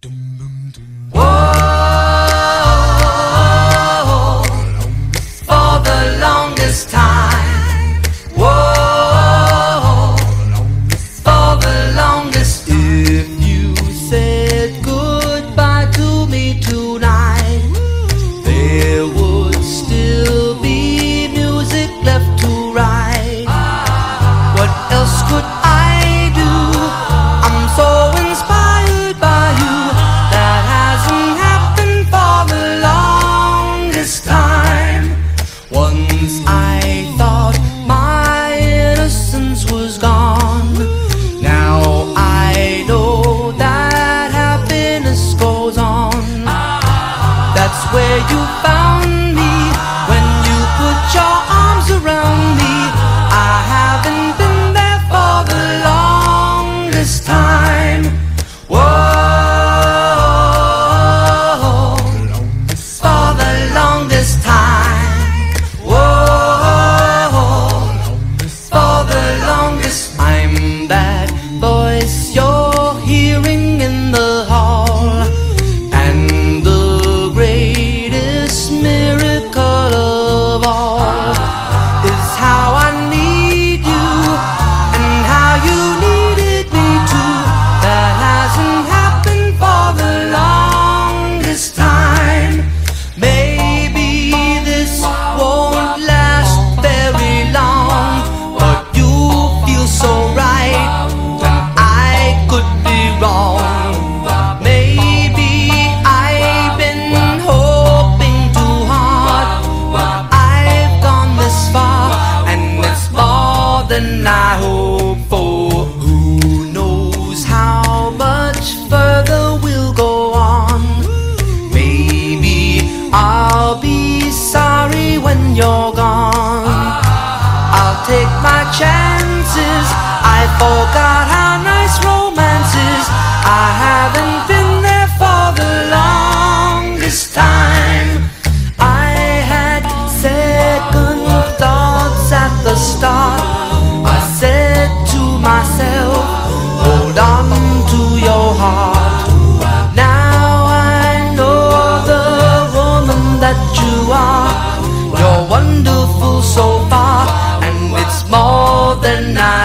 Whoa, for the longest time. Whoa, for the longest. If you said goodbye to me tonight, there would still be music left to write. What else could I do? I'm so inspired by you. That hasn't happened for the longest time. Once I thought my innocence was gone. Now I know that happiness goes on. That's where you found me, when you put your arms around me. I haven't been there for the longest time. Whoa, for the longest time. Whoa, for the longest. I'm that voice you're hearing in the hall, and the greatest miracle of all is how I need you and how you needed me too. That hasn't happened for the longest time. Maybe this won't last very long, but you feel so right when I could be wrong. Maybe I've been hoping too hard, but I've gone this far, and it's more than I hoped for. Who knows how much further we'll go on? Maybe I'll be sorry when you're gone. I'll take my chances. I forgot how nice romance is. I haven't been there for the longest time. I had second thoughts at the start. I said to myself, hold on to your heart. Now I know the woman that you are. You're wonderful so far, and it's more than I